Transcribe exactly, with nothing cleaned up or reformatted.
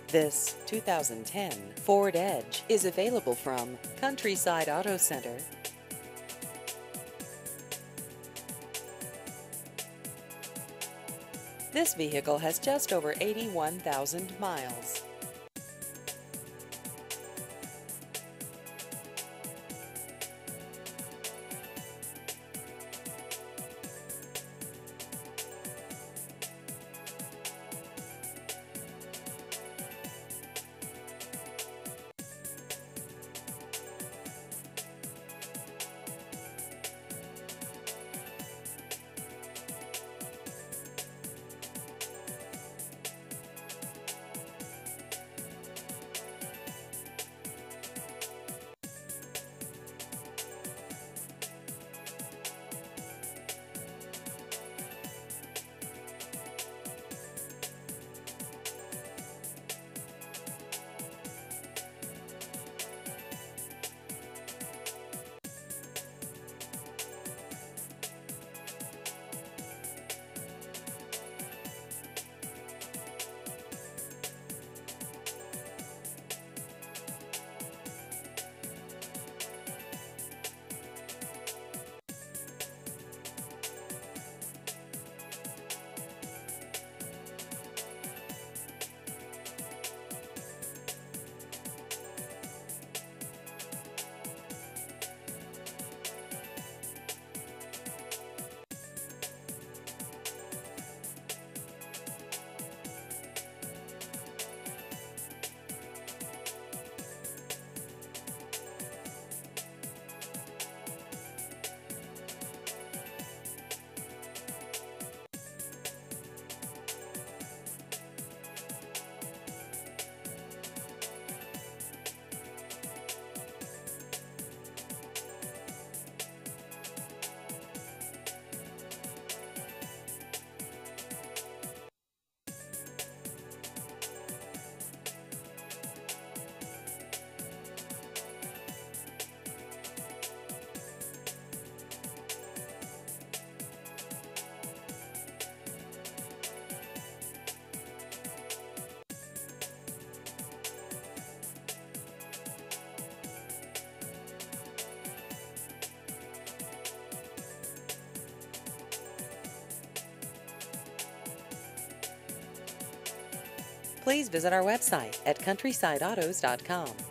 This two thousand ten Ford Edge is available from Countryside Auto Center. This vehicle has just over eighty-one thousand miles. Please visit our website at countryside autos dot com.